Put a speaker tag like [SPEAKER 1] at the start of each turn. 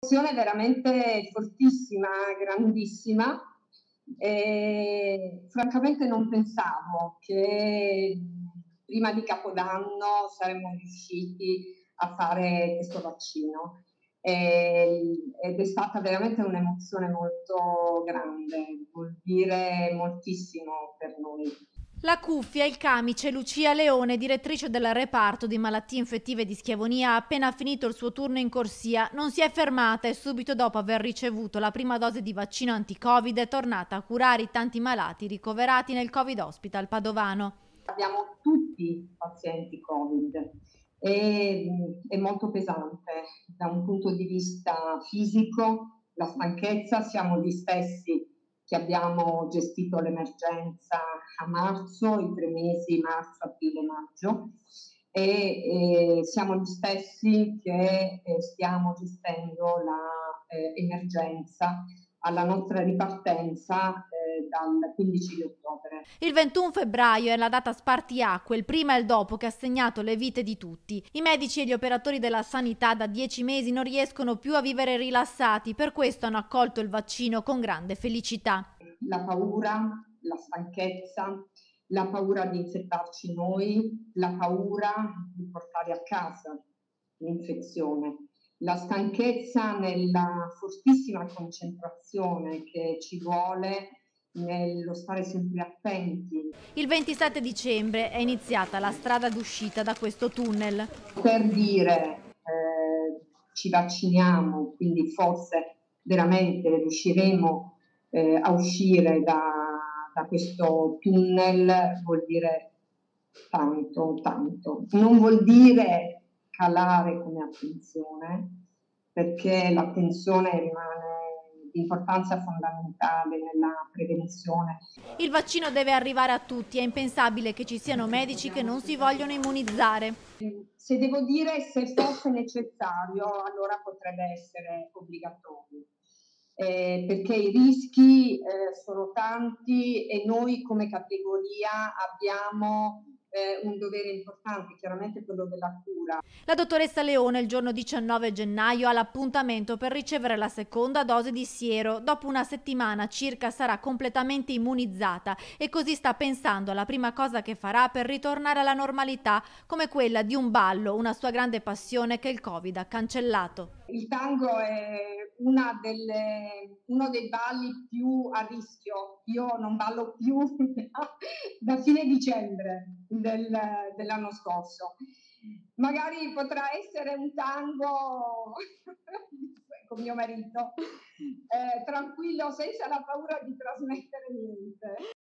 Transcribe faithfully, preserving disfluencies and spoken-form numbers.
[SPEAKER 1] È veramente fortissima, grandissima e francamente non pensavo che prima di Capodanno saremmo riusciti a fare questo vaccino. Ehm, ed è stata veramente un'emozione molto grande, vuol dire moltissimo per noi.
[SPEAKER 2] La cuffia, il camice, Lucia Leone, direttrice del reparto di malattie infettive di Schiavonia, ha appena finito il suo turno in corsia, non si è fermata e subito dopo aver ricevuto la prima dose di vaccino anti-Covid è tornata a curare i tanti malati ricoverati nel Covid Hospital padovano.
[SPEAKER 1] Abbiamo tutti pazienti Covid e è molto pesante da un punto di vista fisico, la stanchezza, siamo gli stessi che abbiamo gestito l'emergenza a marzo, i tre mesi marzo, aprile, maggio e, e siamo gli stessi che eh, stiamo gestendo l'emergenza eh, alla nostra ripartenza eh, dal quindici di ottobre.
[SPEAKER 2] Il ventuno febbraio è la data spartiacque, il prima e il dopo, che ha segnato le vite di tutti. I medici e gli operatori della sanità da dieci mesi non riescono più a vivere rilassati, per questo hanno accolto il vaccino con grande felicità.
[SPEAKER 1] La paura, la stanchezza, la paura di infettarci noi, la paura di portare a casa l'infezione, la stanchezza nella fortissima concentrazione che ci vuole nello stare sempre attenti.
[SPEAKER 2] Il ventisette dicembre è iniziata la strada d'uscita da questo tunnel.
[SPEAKER 1] Per dire eh, ci vacciniamo, quindi forse veramente riusciremo eh, a uscire da, da questo tunnel, vuol dire tanto, tanto. Non vuol dire calare come attenzione, perché l'attenzione rimane di importanza fondamentale nella prevenzione.
[SPEAKER 2] Il vaccino deve arrivare a tutti, è impensabile che ci siano medici che non si vogliono immunizzare.
[SPEAKER 1] Se devo dire se fosse necessario, allora potrebbe essere obbligatorio. Eh, perché i rischi eh, sono tanti e noi come categoria abbiamo eh, un dovere importante, chiaramente quello della cura.
[SPEAKER 2] La dottoressa Leone il giorno diciannove gennaio ha l'appuntamento per ricevere la seconda dose di siero. Dopo una settimana circa sarà completamente immunizzata e così sta pensando alla prima cosa che farà per ritornare alla normalità, come quella di un ballo, una sua grande passione che il Covid ha cancellato.
[SPEAKER 1] Il tango è una delle, uno dei balli più a rischio. Io non ballo più da fine dicembre del, dell'anno scorso. Magari potrà essere un tango con mio marito, eh, tranquillo, senza la paura di trasmettere niente.